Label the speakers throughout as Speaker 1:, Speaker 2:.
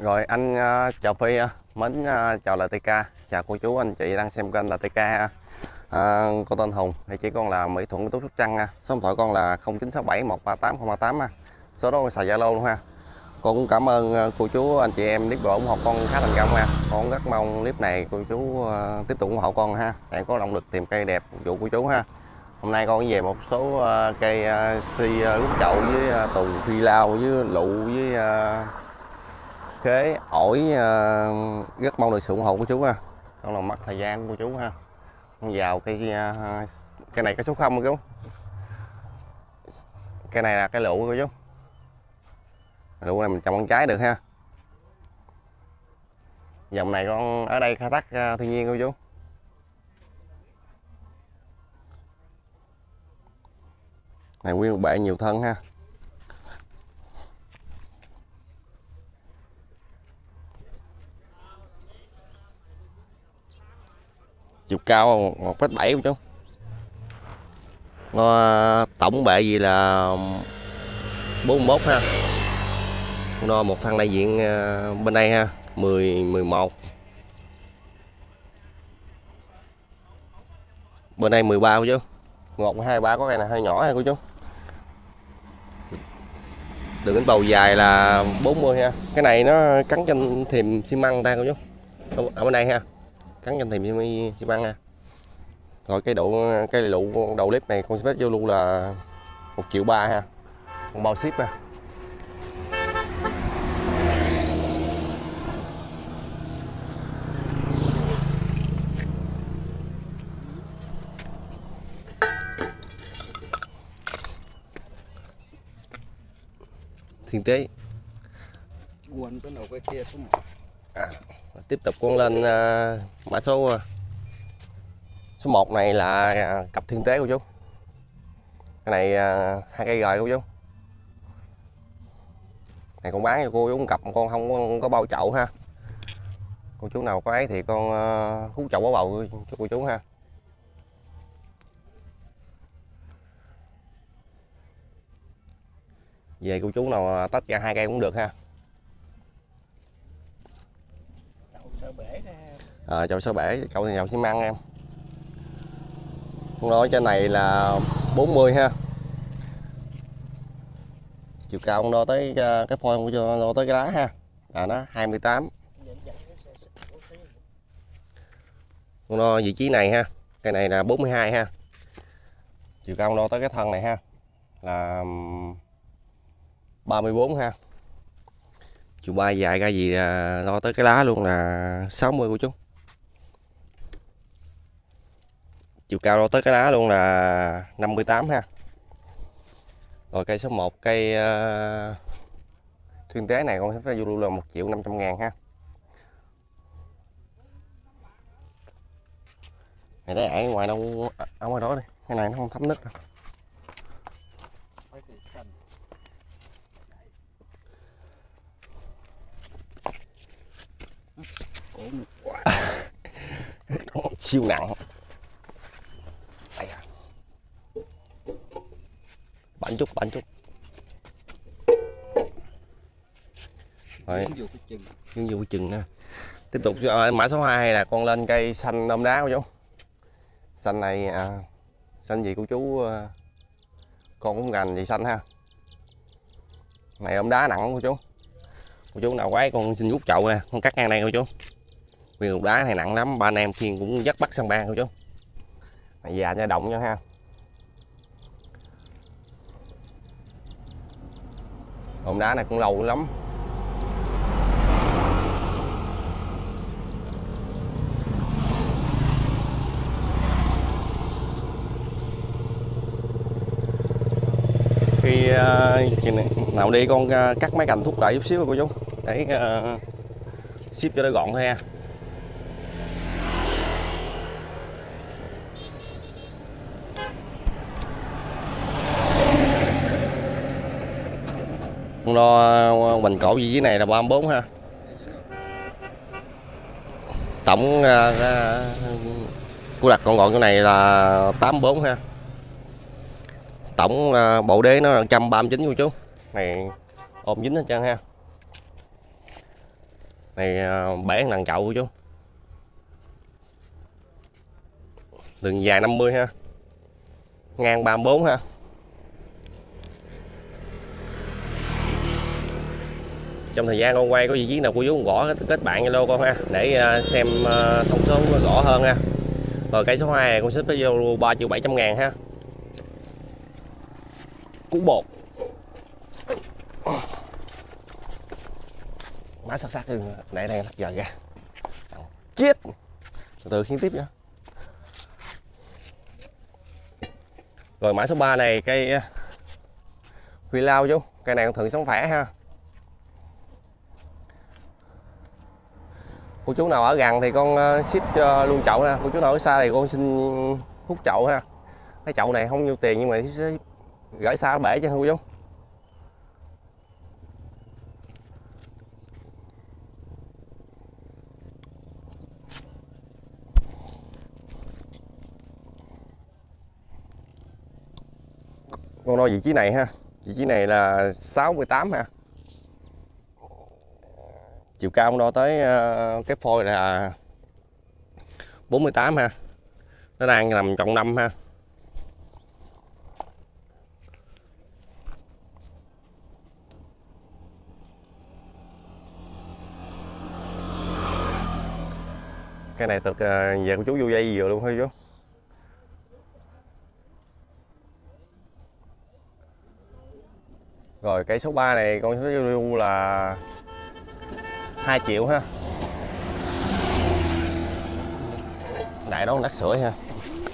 Speaker 1: Rồi anh chào Phi, mến chào LTK, chào cô chú anh chị đang xem kênh LTK ha. Con tên Hùng, địa chỉ con là Mỹ Thuận, Sóc Trăng ha. Số điện thoại con là 0967 138 038 ha. Số đó xài Zalo luôn ha. Con cũng cảm ơn cô chú anh chị em clip ủng hộ con khá thành công ha. Con rất mong clip này cô chú tiếp tục ủng hộ con ha, để có động lực tìm cây đẹp phục vụ cô chú ha. Hôm nay con về một số cây si lúc chậu với tùng phi lao với lụ với khế ổi, rất mong được sự ủng hộ của chú ha. Con là mất thời gian của chú ha. Con vào cây này cái số 0 chú. Cây này là cái lụ của chú. Lụ này mình trồng con trái được ha. Dòng này con ở đây khai thác thiên nhiên của chú. Này nguyên một bệ nhiều thân ha. Chiều cao 1,7 của chú. Tổng bệ gì là 41 ha. Đo một thân đại diện bên đây ha, 11. Bên đây 13 của chú. 1, 2, 3 có cây này hơi nhỏ ha cô chú. Đường bánh bầu dài là 40 ha. Cái này nó cắn trên thềm xi măng ta cô chú. Ở bên đây ha. Cắn trên thềm xi măng ha. Rồi cái lụ đầu clip này con sẽ vô luôn là 1,3 triệu ha. Con bao ship ha. Thiên tế
Speaker 2: quên cái đầu cái kia số 1.
Speaker 1: Tiếp tục con lên mã số 1 này là cặp thiên tế của chú. Cái này 2 cây rồi của chú. Này con bán cho cô chú cặp, con không có bao chậu ha. Cô chú nào có ấy thì con hút chậu có bầu cho cô chú ha. Về cô chú nào tách ra 2 cây cũng được ha. Chậu sơ bể, chậu thì chậu xi măng em. Con nói trên này là 40 ha. Chiều cao con đo tới cái phôi không cho đo tới cái lá ha. Là nó 28. Con đo vị trí này ha. Cái này là 42 ha. Chiều cao con đo tới cái thân này ha. Là 34 ha. Chiều bay dài ra gì là đo tới cái lá luôn là 60 của chú. Chiều cao đo tới cái lá luôn là 58 ha. Rồi cây số 1 cây thiên tế này con sẽ phải vô luôn là 1.500.000 ha. Này để ở ngoài đâu, ở ngoài đó đi. Cái này nó không thấm nước đâu. Siêu nặng. Bảnh chút. Rồi. Nhưng vô cái chừng ha. Tiếp tục mã số 2 là con lên cây xanh ôm đá của chú. Xanh này xanh gì của chú, con cũng gành gì xanh ha. Này ôm đá nặng của chú. Cô chú nào quái con xin rút chậu nè, con cắt ngang đây cô chú. Nguyên cục đá này nặng lắm, ba anh em khiêng cũng dắt bắt săn ban cô chú. Này già cho động nha ha. Ôm đá này cũng lâu lắm. Khi nào đi con cắt mấy cành thúc đẩy chút xíu cô chú, để ship cho nó gọn thôi ha. Con đo hoành cổ vị trí này là 34 ha. Tổng của đặt con gọn chỗ này là 84 ha. Tổng bộ đế nó là 139 của chú. Này ôm dính hết trơn ha. Này bể lần chậu của chú. Đường dài 50 ha. Ngang 34 ha. Trong thời gian con quay có vị trí nào cô chú gõ kết bạn Zalo con ha, để xem thông số rõ hơn ha. Rồi cây số 2 này con xếp với Zalo 3.700.000 ha. Củ bột. Má sắc sắc này đang lắc giờ ra. Chết. Từ từ khiến tiếp nha. Rồi mã số 3 này cây Huy Lao chú, cây này con thường sống khỏe ha. Cô chú nào ở gần thì con ship luôn chậu ha. Cô chú nào ở xa thì con xin hút chậu ha. Cái chậu này không nhiêu tiền nhưng mà sẽ gửi xa bể cho cô chú. Con đo vị trí này ha. Vị trí này là 68 ha. Chiều cao con đo tới cái phôi là 48 ha. Nó đang nằm trọng 5 ha. Cái này từ về của chú vô dây vừa luôn thôi chú. Rồi cây số 3 này con số lưu là 2 triệu ha. Đại đó nát sữa ha.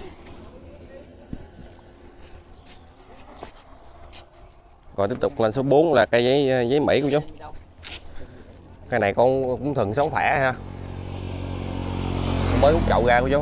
Speaker 1: Rồi tiếp tục lên số 4 là cây giấy Mỹ của chú. Cây này con cũng thường sống khỏe ha. Mới hút chậu ra của chú.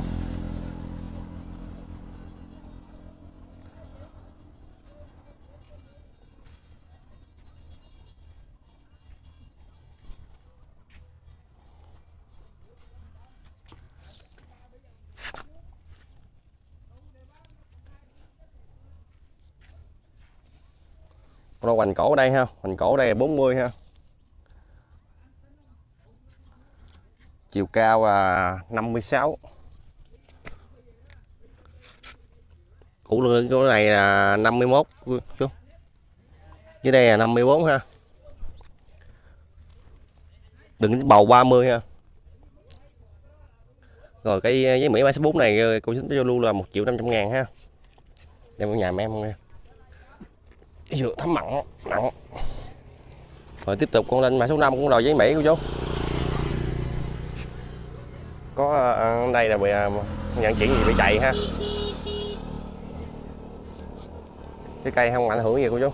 Speaker 1: Con hoành cổ ở đây ha, hoành cổ ở đây là 40 ha. Chiều cao là 56. Củ lương cái này là 51 chú. Dưới đây là 54 ha. Đừng bầu 30 ha. Rồi cái giấy Mỹ 364 này cô xin cho luôn là 1.500.000 ha. Đem vào nhà em không nha. Dừa thấm mặn nặng. Rồi tiếp tục con lên mã số 5 cũng đòi giấy Mỹ của chú. Có đây là bị nhận chuyển gì bị chạy ha. Cái cây không ảnh hưởng gì cô chú.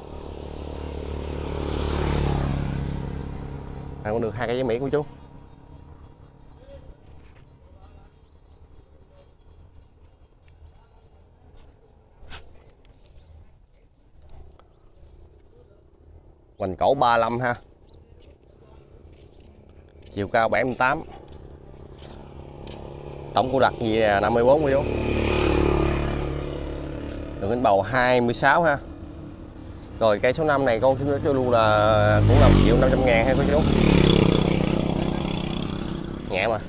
Speaker 1: Còn được 2 cây giấy Mỹ của chú. Hoành cổ 35 ha. Chiều cao 78. Tổng của đặt gì là 54 của chú. Đường kính bầu 26 ha. Rồi cây số 5 này con xin cho luôn là cũng là 1.500.000 ha cô chú. Nhẹ mà.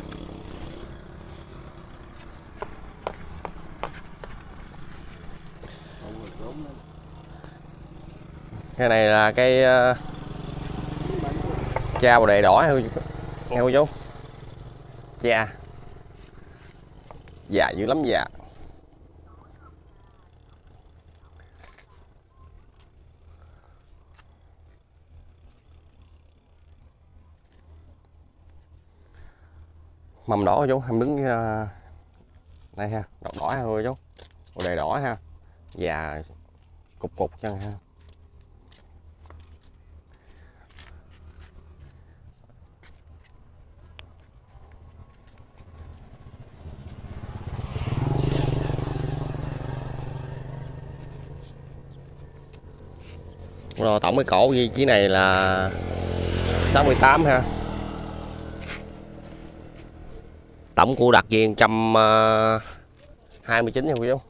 Speaker 1: Cái này là cây cha bồ đề đỏ nghe cô chú. Cha già dữ lắm già. Mầm đỏ chú, em đứng đây ha, đỏ đỏ thôi chú. Bồ đề đỏ ha. Già cục cục chân ha. Rồi tổng cái cổ vị trí này là 68 ha. Tổng của đặt viên 129 nha quý chú.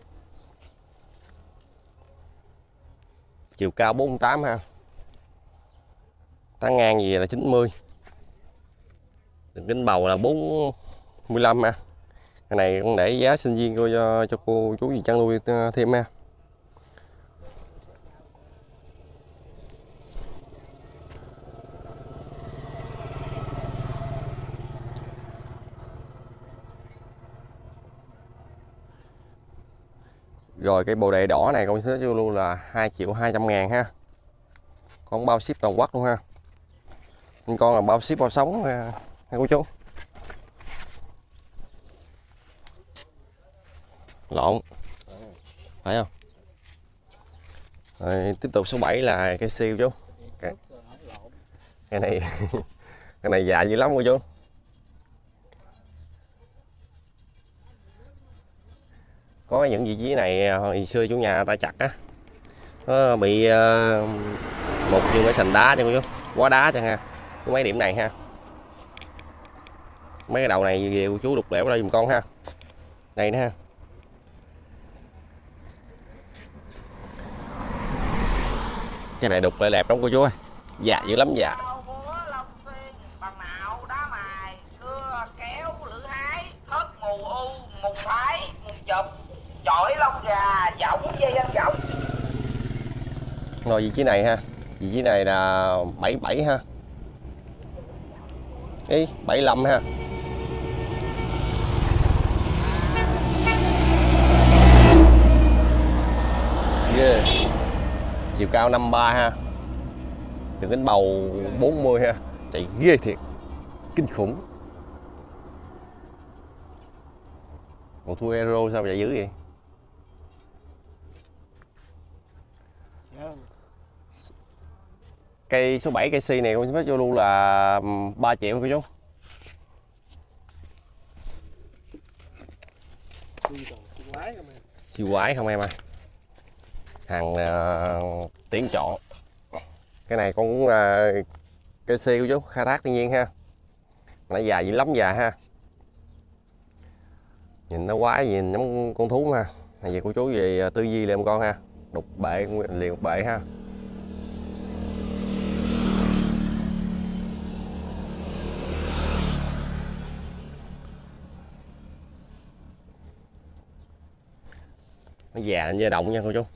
Speaker 1: Chiều cao 48 ha. Tán ngang gì là 90. Đường kính bầu là 45 ha. Cái này con để giá sinh viên cho cô chú gì chăn nuôi thêm ha. Rồi cái bồ đề đỏ này con sẽ cho luôn là 2.200.000 ha. Con bao ship toàn quốc luôn ha. Con là bao ship bao sống ha cô chú. Lộn. Phải không? Rồi, tiếp tục số 7 là cây siêu chú. Cái này cái này già dữ lắm cô chú. Có những vị trí này hồi xưa chủ nhà ta chặt á, bị một viên cái sành đá cho cô chú, quá đá cho ha. Có mấy điểm này ha, mấy cái đầu này về cô chú đục lẻo ra giùm con ha. Đây nữa ha. Cái này đục lại đẹp lắm cô chú ơi, già dữ lắm già.
Speaker 3: Chổi lông gà, dõng dây ăn dõng.
Speaker 1: Rồi vị trí này ha, vị trí này là 77 ha. Ý 75 ha. Yeah. Chiều cao 53 ha. Đường kính bầu 40 ha. Chạy ghê thiệt, kinh khủng. Còn thua Euro sao chạy dữ vậy? Cây số 7 cây si này con sẽ phát vô luôn là 3 triệu cô chú. Siêu quái không em ơi. Hàng tuyển chọn. Cái này con cũng là cây si cô chú, khai thác thiên nhiên ha. Nó già dữ lắm già ha. Nhìn nó quái nhìn giống con thú ha. Này về cô chú về tư duy lên con ha. Đục bệ liền một bệ ha. Nó già lên dây động nha cô chú.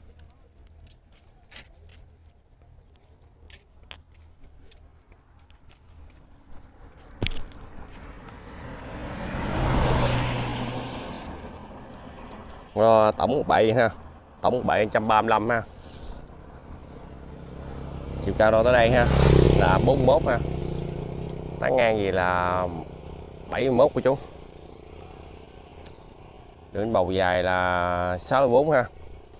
Speaker 1: Tổng một bệ ha, tổng một bệ 135 ha. Chiều cao đo tới đây ha là 41 ha. Tán ngang gì là 71 của chú. Đường bầu dài là 64 ha.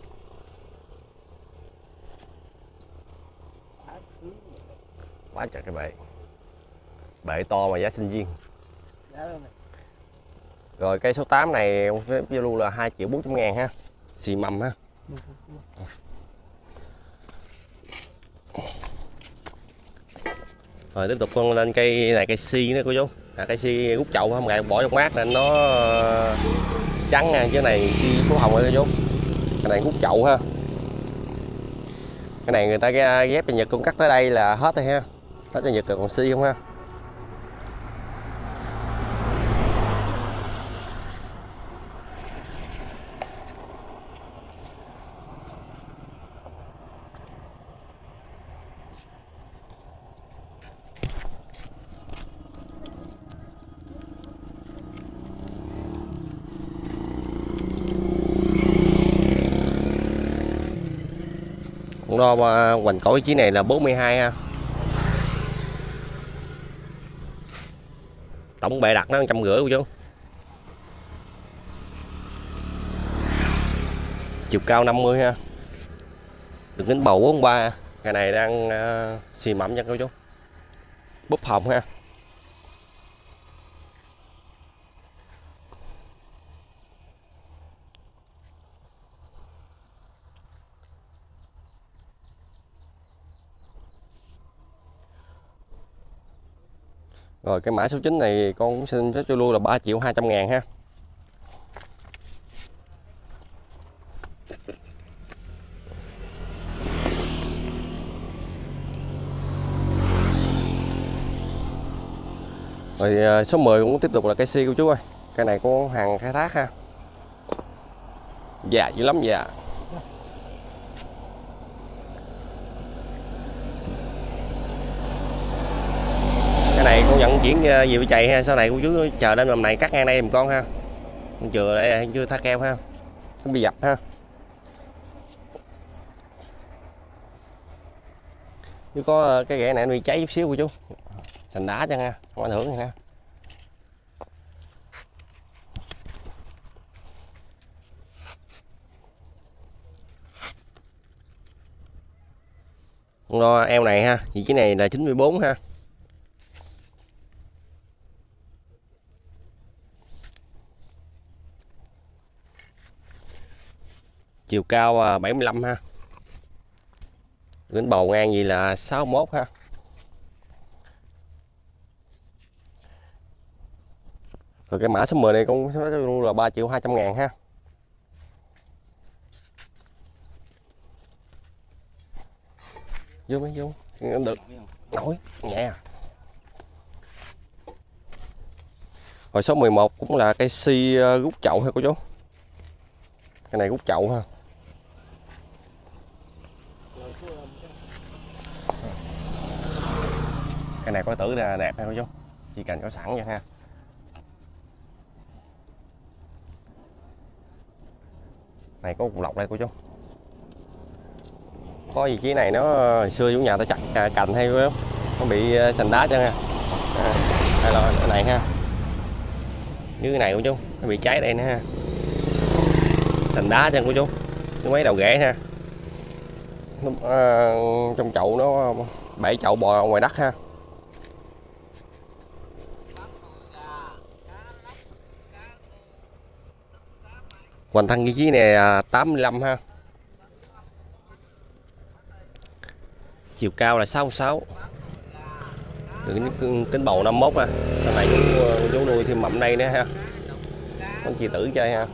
Speaker 1: Quá trời cái bệ. Bệ to mà giá sinh viên. Rồi cây số 8 này với luôn là 2.400.000 ha. Xì mầm ha. Rồi tiếp tục con lên cây này cây si nữa cô chú. Cây si rút chậu không ngại bỏ trong mát nên nó trắng nha, chứ này si phú hồng rồi cô chú. Cái này rút chậu ha. Cái này người ta ghép cho Nhật cũng cắt tới đây là hết rồi ha. Hết cho Nhật rồi còn si không ha. Con đo hoành cổ vị trí này là 42 ha. Tổng bệ đặt nó 150 cô chú. Chiều cao 50 ha. Đường kính bầu 43. Cái này đang xì mậm nha cô chú. Búp hồng ha. Rồi cái mã số 9 này con cũng xin phép cho luôn là 3.200.000 ha. Rồi số 10 cũng tiếp tục là cây si cô chú ơi. Cây này có hàng khai thác ha. Già dữ lắm già. Cái này con nhận chuyển gì phải chạy ha. Sau này cô chú chờ đến năm này cắt ngang đây một con ha. Con chừa đây chưa tha keo ha. Nó bị dập ha. Nếu có cái ghẻ này nó bị cháy chút xíu cô chú. Sành đá cho nha, không ảnh hưởng gì nè. Lo eo này ha, vị trí này là 94 ha. Chiều cao 75 ha. Đến bầu ngang gì là 61 ha. Rồi cái mã số 10 này cũng luôn là 3.200.000 ha. Vô mấy vô được nổi nhẹ à. Rồi số 11 cũng là cây si rút chậu ha cô chú. Cái này rút chậu ha. Cái này có tử là đẹp ha cô chú. Chỉ cần có sẵn vậy ha. Này có cục lọc đây cô chú. Có vị trí này nó xưa chủ nhà ta chặt cành hay không? Nó bị sành đá cho nha. Hay là cái này ha. Như cái này cô chú, nó bị cháy đây nè ha. Sành đá cho cô chú. Cái mấy đầu rễ ha. Nó, trong chậu nó 7 chậu bò ngoài đất ha. Hoành thân vị trí này 85 ha. Chiều cao là 66. Kính bầu 51 ha. Sau này chú nuôi thêm mậm đây nữa ha. Con chi tử chơi ha.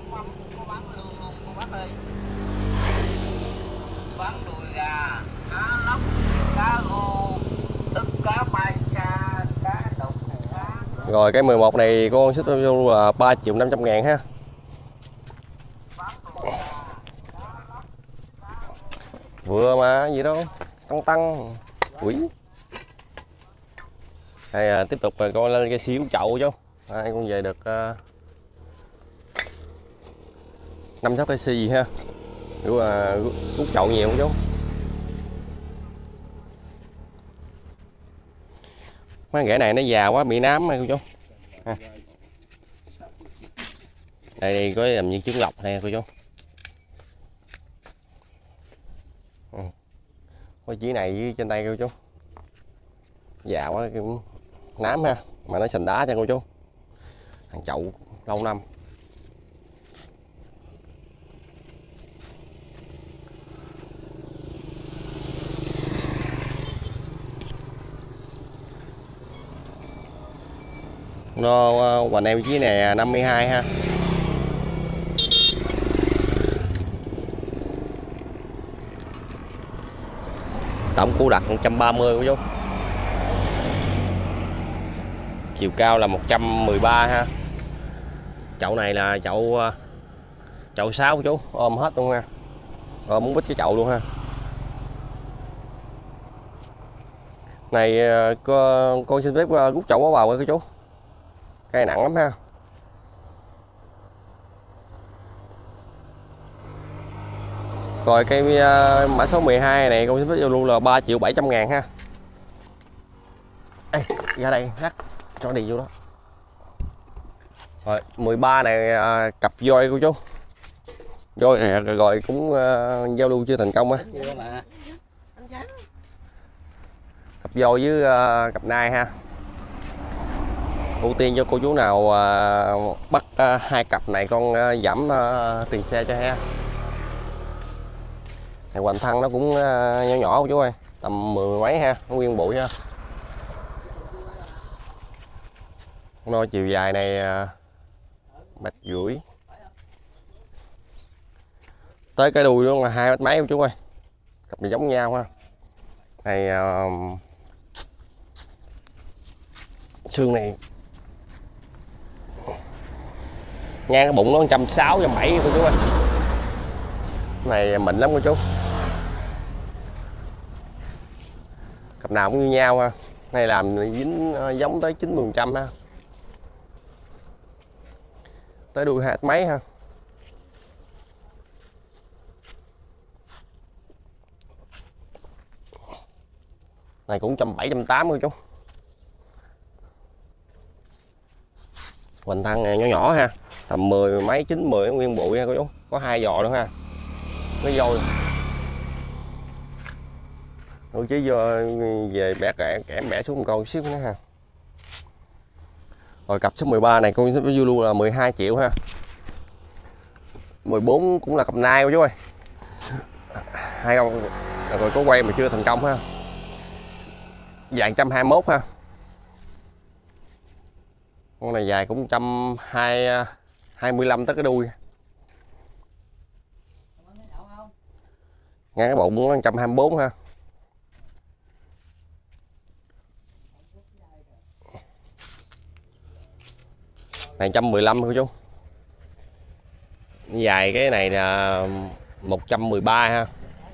Speaker 1: Rồi cái 11 này con xích vô là 3.500.000 ha. Vừa mà gì đâu tăng quỷ. Đây tiếp tục con lên cái xíu chậu chú. Đây con về được 5-6 cây xì ha. Kiểu rút chậu nhiều không chú. Mấy rễ này nó già quá bị nám cô chú. Đây có làm như trứng lọc này cô chú. Có chỉ này với trên tay cô chú. Già quá cũng nám ha. Mà nó sành đá cho cô chú. Hàng chậu lâu năm. Nó hoành em dưới này 52 ha. Tổng củ đặt 130 của chú. Chiều cao là 113 ha. Chậu này là chậu 6 của chú, ôm hết luôn ha. Ôm muốn bít cái chậu luôn ha. Này con xin phép rút chậu vào coi chú. Cây nặng lắm ha. Rồi cây mã số 12 này con xin phép luôn là 3.700.000 ha. Ê, ra đây hát cho đi vô đó. Rồi 13 này cặp voi cô chú. Voi này rồi cũng giao lưu chưa thành công á. Cặp voi với cặp nai ha. Ưu tiên cho cô chú nào bắt hai cặp này con giảm tiền xe cho ha. Này hoành thân nó cũng nhỏ nhỏ cô chú ơi, tầm 10 mấy ha, nó nguyên bụi ha. Nó chiều dài này 1,5 m. Tới cái đùi luôn là 2 mấy cô chú ơi. Cặp này giống nhau ha. Này xương này Ngang cái bụng nó 160, 170 cô chú ơi. Cái này mịn lắm cô chú. Cặp nào cũng như nhau ha. Này làm dính giống tới 90% ha. Tới đuôi hạt mấy ha. Này cũng 170, 180 cô chú. Hoành thăng này nhỏ nhỏ ha. Tầm 10 mấy 9 10 nguyên bụi ha cô chú. Có 2 giò nữa ha. Nó dôi. Tôi chỉ về bẻ kẽm bẻ xuống một con xíu nữa ha. Rồi cặp số 13 này con sẽ vô luôn là 12 triệu ha. 14 cũng là cặp nai cô chú ơi. Hai con rồi có quay mà chưa thành công ha. Dài 121 ha. Con này dài cũng 125 tới cái đuôi. Ngang cái bụng nó 124 ha. Này 115 cô chú. Dài cái này là 113 ha.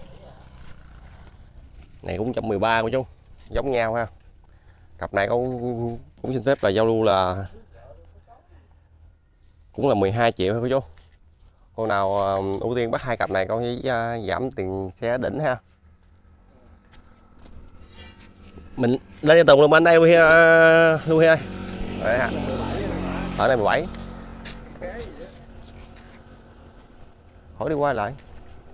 Speaker 1: Này cũng 113 cô chú. Giống nhau ha. Cặp này cũng xin phép là giao lưu là cũng là 12 triệu ha cô chú. Con nào ưu tiên bắt hai cặp này con sẽ giảm tiền xe đỉnh ha. Mình lên cho Tùng luôn anh đây Huy ơi. Đấy ha. Ở đây 17. Hỏi đi qua lại.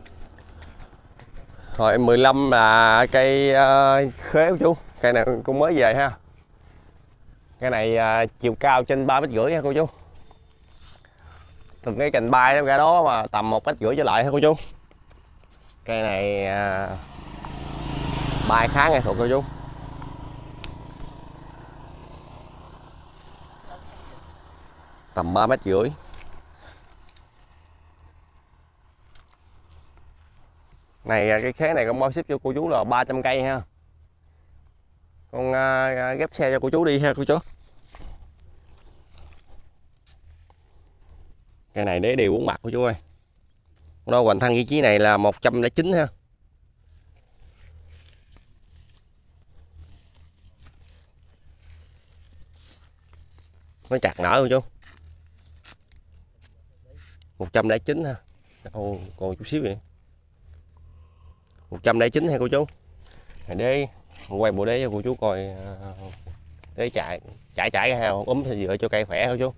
Speaker 1: Rồi 15 là cây khế của chú. Cây này cũng mới về ha. Cây này chiều cao trên 3,5 mét ha cô chú. Từng cái cành bay ra đó mà tầm 1,5 mét trở lại ha cô chú. Cây này bay khá nghệ thuật cô chú. Tầm 3,5 mét. Này cái khế này con bao ship cho cô chú là 300 cây ha. Con ghép xe cho cô chú đi ha cô chú. Cây này để đều 4 mặt cô chú ơi. Đo hoành thăng vị trí này là 109 ha. Nó chặt nở cô chú. 109 ha. Ồ, còn chút xíu vậy. 109 ha cô chú. Để quay bộ đế cho cô chú coi để chạy ra hào ốm thì dựa cho cây khỏe cô chú.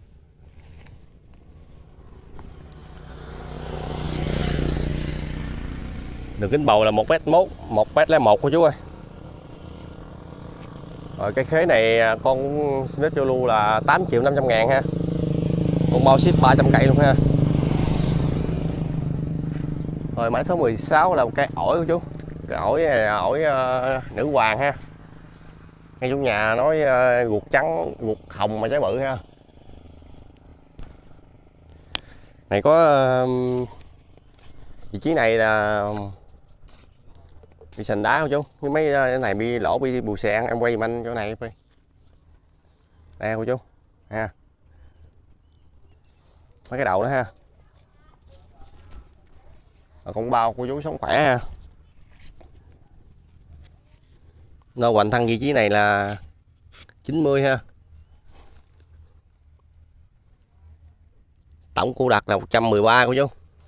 Speaker 1: Đường kính bầu là 1,1 1,01 cô chú ơi. Rồi cái khế này con xin phép cho lưu là 8.500.000 ha. Con bao ship 300 cây luôn ha. Rồi mã số 16 là một cây ổi của chú. Cái ổi này là ổi nữ hoàng ha. Ngay chủ nhà nói ruột trắng, ruột hồng mà trái bự ha. Này có vị trí này là bị sành đá không chú? Với mấy cái này bị lỗ bị bù xè, em quay giùm anh chỗ này đi. Đây cô chú ha. Mấy cái đầu đó ha. Rồi con bao cô chú sống khỏe ha. Nó hoành thăng vị trí này là 90 ha. Tổng cô đặt là 113 cô chú.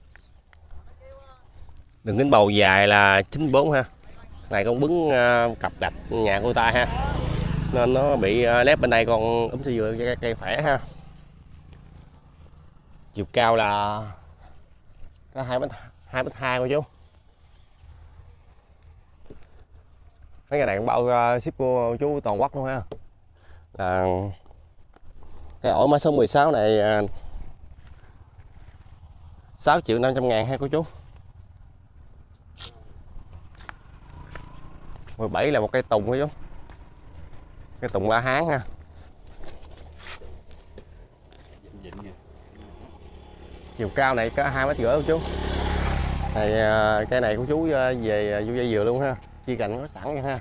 Speaker 1: Đường kính bầu dài là 94 ha. Này con bứng cặp gạch nhà cô ta ha. Nên nó bị lép bên đây con ốm xe dừa cây khỏe ha. Chiều cao là có 2,2 cô chú. Mấy cái này cũng bao ship của chú toàn quốc luôn ha. Là cái ổi mã số 16 này 6.500.000 ha cô chú. 17 là một cây tùng cô chú. Cây tùng La Hán ha. Chiều cao này có 2,5 mét cô chú. Này cây này của chú về vô dây dừa luôn ha. Chi cành có sẵn nha ha.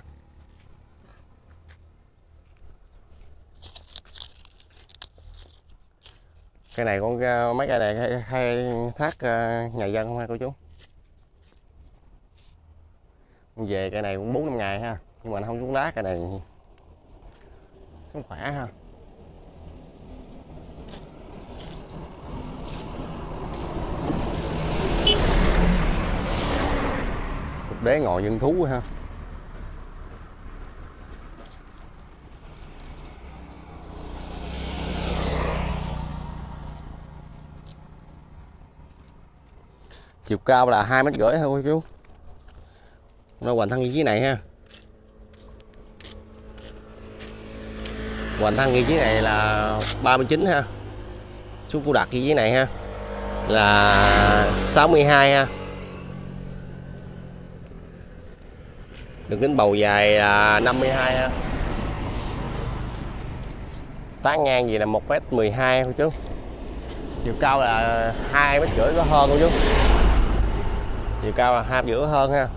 Speaker 1: Cây này con mấy cây này hay thác nhà dân không ha cô chú? Về cây này cũng 4-5 ngày ha, nhưng mà nó không xuống đá, cây này sống khỏe ha. Cục đế ngồi dân thú ha. Chiều cao là 2,5 mét thôi cô chú. Nó hoành thân vị trí này ha. Hoành thân vị trí này là 39 ha. Xuống cô đặt vị trí này ha là 62 ha. Đường kính bầu dài là 52 ha. Tán ngang gì là 1,12 m cô chú. Chiều cao là 2,5 m có hơn cô chú. Chiều cao là 2,5 m hơn ha.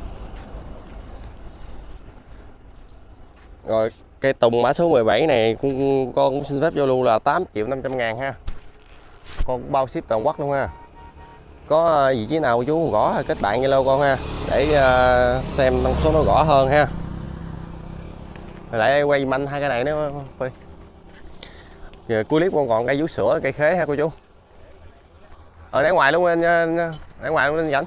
Speaker 1: Rồi cây tùng mã số 17 này con cũng xin phép giao lưu là 8.500.000 ha. Con cũng bao ship toàn quốc luôn ha. Có vị trí nào chú gõ kết bạn Zalo con ha, để xem thông số nó rõ hơn ha. Rồi lại quay manh hai cái này nữa Phi. Giờ cuối clip con còn cây vú sữa, cây khế ha cô chú. Để ngoài luôn anh, để ngoài luôn anh dẫn.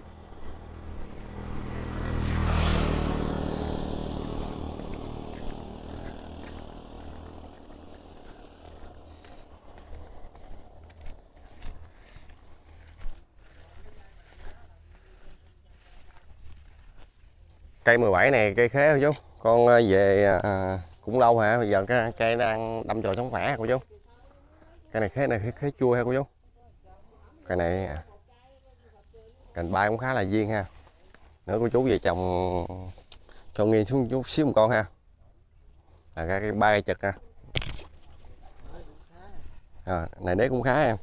Speaker 1: Cây 17 này cây khế cô chú. Con về cũng lâu hả, bây giờ cái cây đang đâm chồi sống khỏe cô chú. Cây này khế chua ha cô chú. Cây này cành bay cũng khá là duyên ha. Nữa cô chú về trồng cho nghiêng xuống chút xíu một con ha. Là cái ba cây chật ha. Này đế cũng khá em.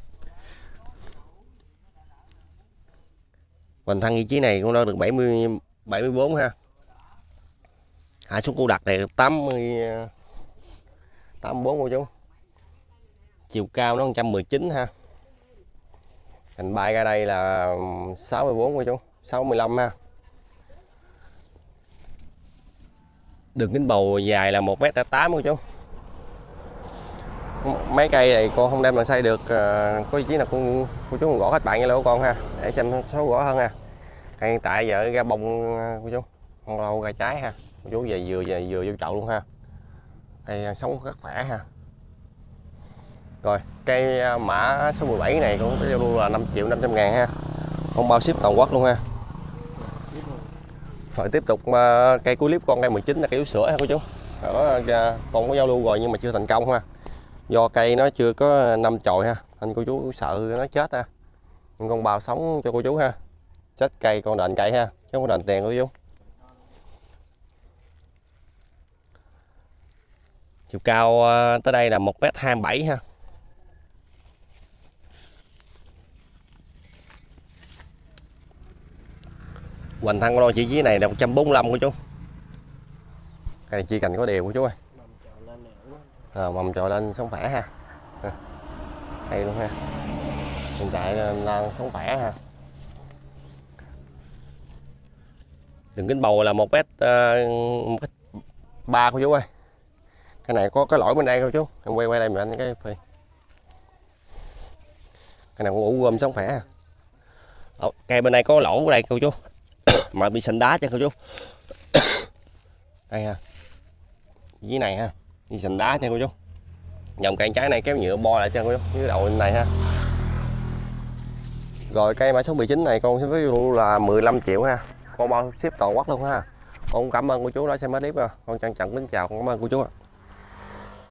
Speaker 1: Hoành thân vị trí này cũng đã được 74 ha. Hạ xuống cô đặt này 84 cô chú. Chiều cao nó 119 ha. Cành bay ra đây là 64 cô chú, 65 ha. Đường kính bầu dài là 1,8 m cô chú. Mấy cây này con không đem bằng xây được, có ý chí nào cô chú còn gõ các bạn Zalo của con ha, để xem số gõ hơn ha. Cây hiện tại giờ ra bông cô chú, con lâu ra trái ha. Cô chú về vừa vô chậu luôn ha. Cây sống rất khỏe ha. Rồi cây mã số 17 này cũng có giao lưu là 5.500.000 ha. Con bao ship toàn quốc luôn ha. Rồi tiếp tục cây cuối clip con cây 19 là cây vú sữa ha cô chú. Con có giao lưu rồi nhưng mà chưa thành công ha. Do cây nó chưa có 5 chồi ha, nên cô chú sợ nó chết ha. Nhưng con bao sống cho cô chú ha. Chết cây con đền cây ha, chứ không có đền tiền cô chú. Chiều cao tới đây là 1,27 m ha. Hoành thân con chỉ dưới này là 145 cô chú. Cây này chi cành có đều cô chú ơi. Mầm trồi lên sống khỏe ha. Hay luôn ha. Hiện tại đang sống khỏe ha. Đường kính bầu là 1,3 cô chú ơi. Cái này có cái lỗi bên đây cô chú. Em quay đây mình anh cái Phi. Cái này cũng ủ gom sống khỏe ha. Cây bên đây có lỗ ở đây cô chú. Mà bị sình đá cho cô chú. Đây ha. Dưới này ha. Bị sình đá cho cô chú. Dòng cây trái này kéo nhựa bo lại cho cô chú. Dưới đầu bên này ha. Rồi cây mã số 19 này con sẽ với là 15 triệu ha. Con bao ship toàn quốc luôn ha. Con cảm ơn cô chú đã xem hết clip. Con trân trọng kính chào, con cảm ơn cô chú ạ.